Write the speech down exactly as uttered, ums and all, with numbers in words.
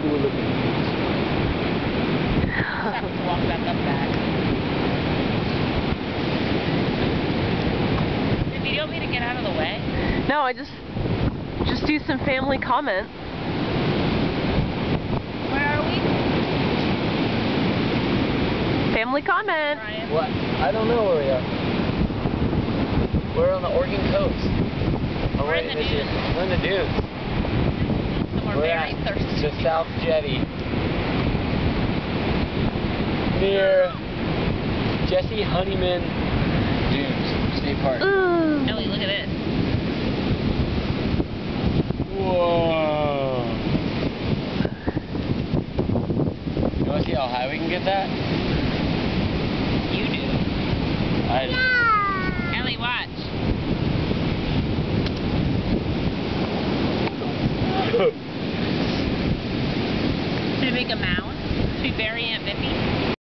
cool looking. Have to walk back up that. If you don't want me to get out of the way? No, I just just do some family comment. Where are we? Family comment. Ryan. What? I don't know where we are. We're on the Oregon coast. Oh, We're wait, in the this is- dunes. We're in the dunes. And we're We're very at thirsty. the South Jetty. Near Jesse Honeyman Dunes State Park. Ooh. Ellie, look at this. Whoa. You want to see how high we can get that? You do. I Ellie, watch. Should we make a mound? Should we bury Aunt Bippy?